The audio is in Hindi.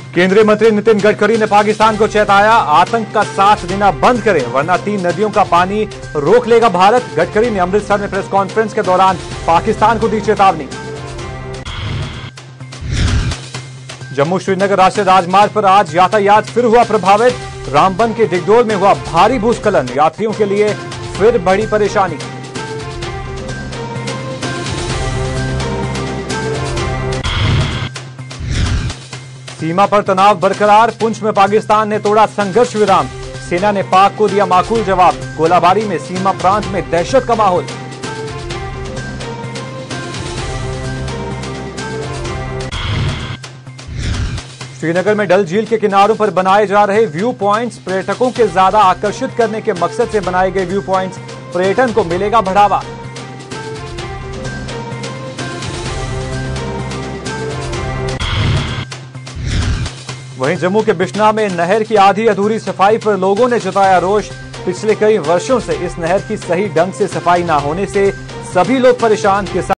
केंद्रीय मंत्री नितिन गडकरी ने पाकिस्तान को चेताया, आतंक का साथ देना बंद करें वरना 3 नदियों का पानी रोक लेगा भारत। गडकरी ने अमृतसर में प्रेस कॉन्फ्रेंस के दौरान पाकिस्तान को दी चेतावनी। जम्मू श्रीनगर राष्ट्रीय राजमार्ग पर आज यातायात फिर हुआ प्रभावित। रामबन के डिगडोल में हुआ भारी भूस्खलन, यात्रियों के लिए फिर बड़ी परेशानी। सीमा पर तनाव बरकरार, पुंछ में पाकिस्तान ने तोड़ा संघर्ष विराम। सेना ने पाक को दिया माकूल जवाब। गोलाबारी में सीमा प्रांत में दहशत का माहौल। श्रीनगर में डल झील के किनारों पर बनाए जा रहे व्यू पॉइंट्स, पर्यटकों के ज्यादा आकर्षित करने के मकसद से बनाए गए व्यू पॉइंट्स, पर्यटन को मिलेगा बढ़ावा। वहीं जम्मू के बिश्ना में नहर की आधी अधूरी सफाई पर लोगों ने जताया रोष। पिछले कई वर्षों से इस नहर की सही ढंग से सफाई न होने से सभी लोग परेशान।